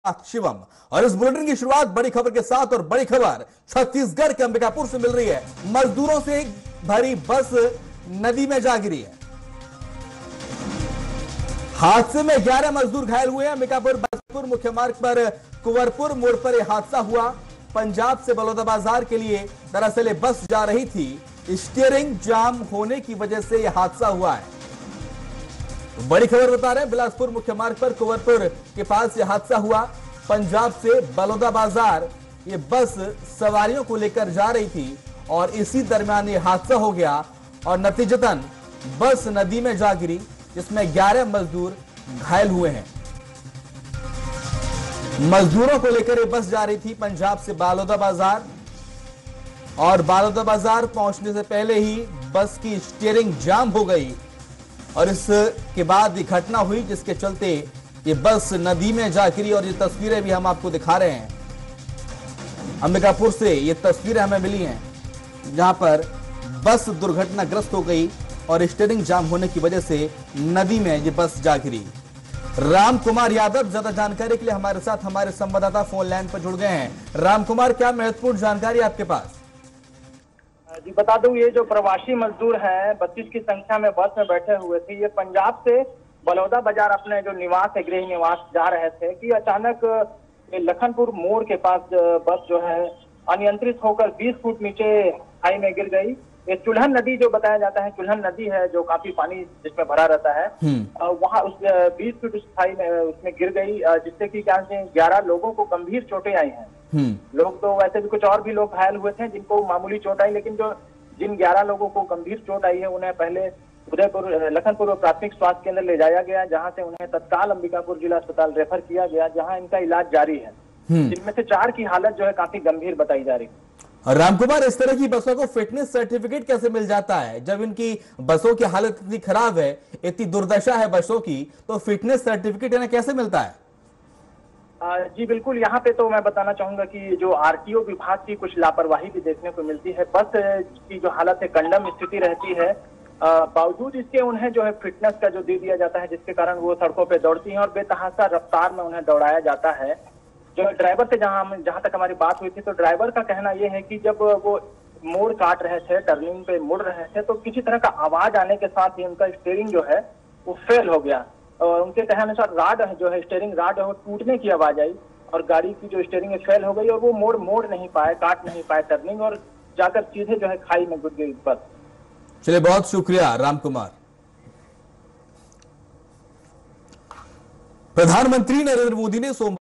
शिवम। और इस बुलेटिन की शुरुआत बड़ी खबर के साथ, और बड़ी खबर छत्तीसगढ़ के अंबिकापुर से मिल रही है। मजदूरों से भरी बस नदी में जा गिरी है। हादसे में 11 मजदूर घायल हुए हैं। अंबिकापुर बसपुर मुख्य मार्ग पर कुंवरपुर मोड़ पर यह हादसा हुआ। पंजाब से बलौदाबाजार के लिए दरअसल ये बस जा रही थी। स्टीयरिंग जाम होने की वजह से यह हादसा हुआ है। बड़ी खबर बता रहे हैं, बिलासपुर मुख्य मार्ग पर कुंवरपुर के पास यह हादसा हुआ। पंजाब से बलौदाबाजार ये बस सवारियों को लेकर जा रही थी और इसी दरमियान ये हादसा हो गया और नतीजतन बस नदी में जा गिरी, जिसमें 11 मजदूर घायल हुए हैं। मजदूरों को लेकर ये बस जा रही थी पंजाब से बलौदाबाजार, और बलौदाबाजार पहुंचने से पहले ही बस की स्टीयरिंग जाम हो गई और इसके बाद ये घटना हुई, जिसके चलते ये बस नदी में जा गिरी। और ये तस्वीरें भी हम आपको दिखा रहे हैं। अंबिकापुर से ये तस्वीरें हमें मिली हैं, जहां पर बस दुर्घटनाग्रस्त हो गई और स्टीयरिंग जाम होने की वजह से नदी में ये बस जा गिरी। राम कुमार यादव ज्यादा जानकारी के लिए हमारे साथ हमारे संवाददाता फोन लाइन पर जुड़ गए हैं। राम कुमार, क्या महत्वपूर्ण जानकारी आपके पास? जी बता दूं, ये जो प्रवासी मजदूर हैं 32 की संख्या में बस में बैठे हुए थे, ये पंजाब से बलौदाबाजार अपने जो निवास है, गृह निवास जा रहे थे कि अचानक लखनपुर मोड़ के पास बस जो है अनियंत्रित होकर 20 फुट नीचे खाई में गिर गई। ये चुल्हन नदी जो बताया जाता है, चुल्हन नदी है जो काफी पानी जिसमें भरा रहता है, वहां उस 20 फुट उस खाई में उसमें गिर गई, जिससे कि क्या 11 लोगों को गंभीर चोटें आई हैं। लोग तो वैसे भी कुछ और भी लोग घायल हुए थे जिनको मामूली चोट आई, लेकिन जिन 11 लोगों को गंभीर चोट आई है उन्हें पहले उदयपुर लखनपुर प्राथमिक स्वास्थ्य केंद्र ले जाया गया, जहां से उन्हें तत्काल अंबिकापुर जिला अस्पताल रेफर किया गया, जहां इनका इलाज जारी है। जिनमें से 4 की हालत जो है काफी गंभीर बताई जा रही है। रामकुमार, इस तरह की बसों को फिटनेस सर्टिफिकेट कैसे मिल जाता है? जब इनकी बसों की हालत इतनी खराब है, इतनी दुर्दशा है बसों की, तो फिटनेस सर्टिफिकेट इन्हें कैसे मिलता है? जी बिल्कुल, यहाँ पे तो मैं बताना चाहूंगा कि जो आरटीओ विभाग की कुछ लापरवाही भी देखने को मिलती है। बस की जो हालत है कंडम स्थिति रहती है, बावजूद इसके उन्हें जो है फिटनेस का जो दे दिया जाता है, जिसके कारण वो सड़कों पे दौड़ती हैं और बेतहाशा रफ्तार में उन्हें दौड़ाया जाता है। जो ड्राइवर से जहां तक हमारी बात हुई थी, तो ड्राइवर का कहना यह है कि जब वो मोड़ काट रहे थे, टर्निंग पे मुड़ रहे थे, तो किसी तरह का आवाज आने के साथ ही उनका स्टीयरिंग जो है वो फेल हो गया और उनके कहने अनुसार राड जो है, स्टीयरिंग राड है, वो टूटने की आवाज आई और गाड़ी की जो स्टीयरिंग फेल हो गई और वो मोड़ नहीं पाए, काट नहीं पाए टर्निंग, और जाकर सीधे जो है खाई में घुस गई बस। चलिए, बहुत शुक्रिया राम कुमार। प्रधानमंत्री नरेंद्र मोदी ने सोमवार